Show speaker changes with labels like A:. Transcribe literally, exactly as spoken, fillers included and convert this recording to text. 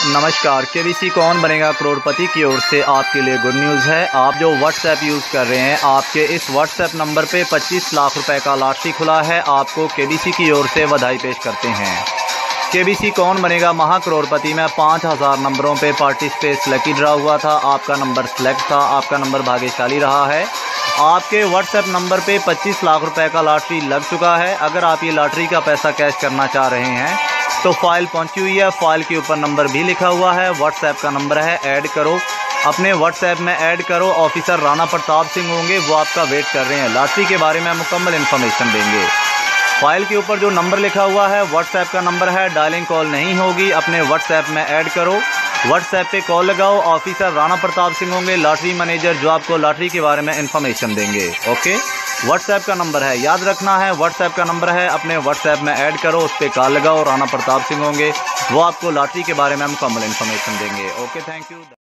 A: नमस्कार। केबीसी कौन बनेगा करोड़पति की ओर से आपके लिए गुड न्यूज़ है। आप जो व्हाट्सएप यूज़ कर रहे हैं, आपके इस व्हाट्सएप नंबर पे पच्चीस लाख रुपए का लॉटरी खुला है। आपको केबीसी की ओर से बधाई पेश करते हैं। केबीसी कौन बनेगा महा करोड़पति में पाँच हज़ार नंबरों पे पार्टिसिपेट लकी ड्रा हुआ था। आपका नंबर सेलेक्ट था, आपका नंबर भाग्यशाली रहा है। आपके व्हाट्सएप नंबर पे पच्चीस लाख रुपए का लॉटरी लग चुका है। अगर आप ये लॉटरी का पैसा कैश करना चाह रहे हैं तो फाइल पहुंची हुई है। फाइल के ऊपर नंबर भी लिखा हुआ है, व्हाट्सएप का नंबर है। ऐड करो, अपने व्हाट्सएप में ऐड करो। ऑफिसर राणा प्रताप सिंह होंगे, वो आपका वेट कर रहे हैं। लॉटरी के बारे में मुकम्मल इन्फॉर्मेशन देंगे। फाइल के ऊपर जो नंबर लिखा हुआ है व्हाट्सएप का नंबर है। डायलिंग कॉल नहीं होगी, अपने व्हाट्सएप में ऐड करो। व्हाट्सएप पे कॉल लगाओ, ऑफिसर राणा प्रताप सिंह होंगे, लॉटरी मैनेजर, जो आपको लॉटरी के बारे में इन्फॉर्मेशन देंगे। ओके, व्हाट्सएप का नंबर है, याद रखना है। व्हाट्सएप का नंबर है, अपने व्हाट्सएप में ऐड करो, उस पर कॉल लगाओ। राणा प्रताप सिंह होंगे, वो आपको लॉटरी के बारे में मुकम्मल इन्फॉर्मेशन देंगे। Okay, thank you.